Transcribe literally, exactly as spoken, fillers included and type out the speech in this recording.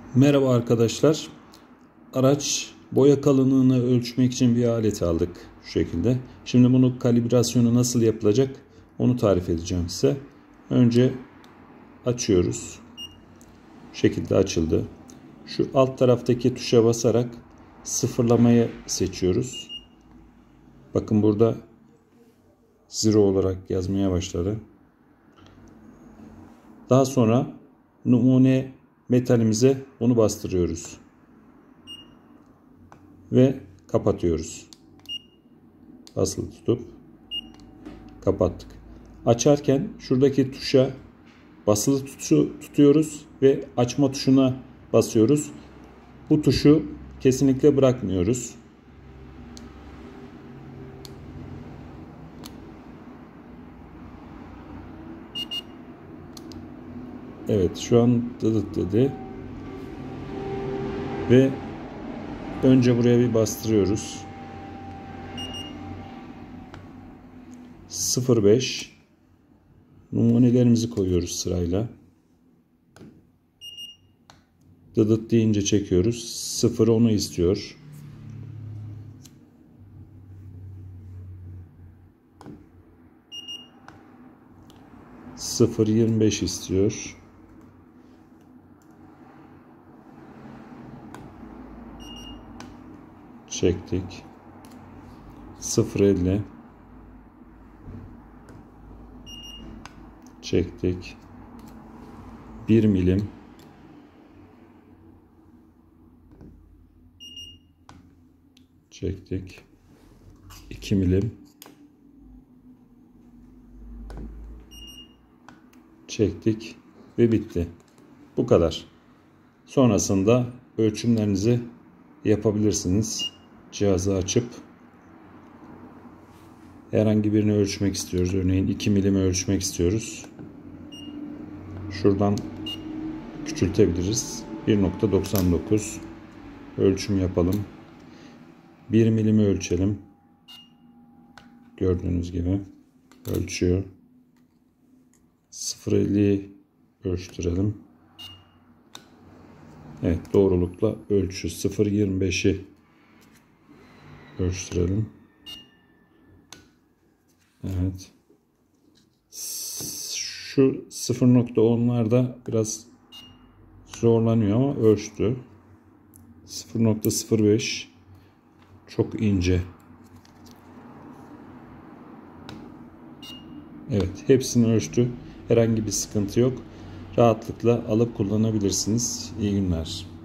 Merhaba arkadaşlar. Araç boya kalınlığını ölçmek için bir alet aldık şu şekilde. Şimdi bunu kalibrasyonu nasıl yapılacak onu tarif edeceğim size. Önce açıyoruz. Bu şekilde açıldı. Şu alt taraftaki tuşa basarak sıfırlamayı seçiyoruz. Bakın burada zero olarak yazmaya başladı. Daha sonra numune metalimize bunu bastırıyoruz. Ve kapatıyoruz. Basılı tutup kapattık. Açarken şuradaki tuşa basılı tutu tutuyoruz ve açma tuşuna basıyoruz. Bu tuşu kesinlikle bırakmıyoruz. Evet, şu an dıdıt dedi. Ve önce buraya bir bastırıyoruz. sıfır virgül beş numunelerimizi koyuyoruz sırayla. Dıdıt deyince çekiyoruz. sıfır onu istiyor. sıfır virgül yirmi beş istiyor. Çektik. sıfır virgül elli çektik. bir milim çektik. iki milim çektik ve bitti. Bu kadar. Sonrasında ölçümlerinizi yapabilirsiniz. Cihazı açıp herhangi birini ölçmek istiyoruz. Örneğin iki milim ölçmek istiyoruz. Şuradan küçültebiliriz. bir nokta doksan dokuz ölçüm yapalım. bir milimi ölçelim. Gördüğünüz gibi ölçüyor. sıfır virgül elliyi ölçtürelim. Evet, doğrulukla ölçü. sıfır virgül yirmi beşi ölçtürelim. Evet. Şu sıfır nokta onlarda biraz zorlanıyor ama ölçtü. sıfır nokta sıfır beş çok ince. Evet, hepsini ölçtü. Herhangi bir sıkıntı yok. Rahatlıkla alıp kullanabilirsiniz. İyi günler.